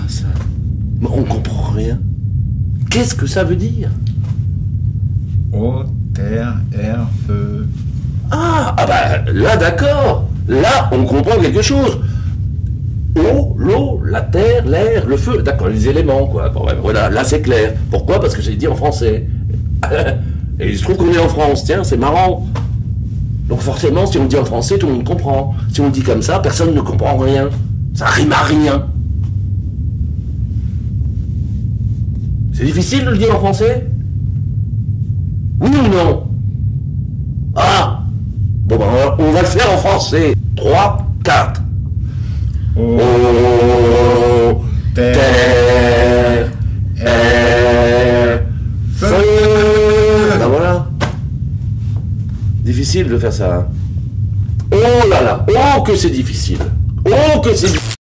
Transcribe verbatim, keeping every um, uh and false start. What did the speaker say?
ça? Mais on comprend rien. Qu'est-ce que ça veut dire? Eau, terre, air, feu. Ah, ah bah là d'accord. Là on comprend quelque chose. Eau, l'eau, la terre, l'air, le feu. D'accord, les éléments quoi. Bon, ouais, voilà, là c'est clair. Pourquoi? Parce que j'ai dit en français. Et il se trouve qu'on est en France. Tiens, c'est marrant. Donc forcément, si on le dit en français, tout le monde comprend. Si on le dit comme ça, personne ne comprend rien. Ça rime à rien. C'est difficile de le dire en français? Oui ou non? Ah! Bon ben on va le faire en français. trois, quatre. Eau, Eau, terre, terre, air, feu. feu. Ben voilà. Difficile de faire ça. Hein. Oh là là, oh que c'est difficile. Oh que c'est difficile.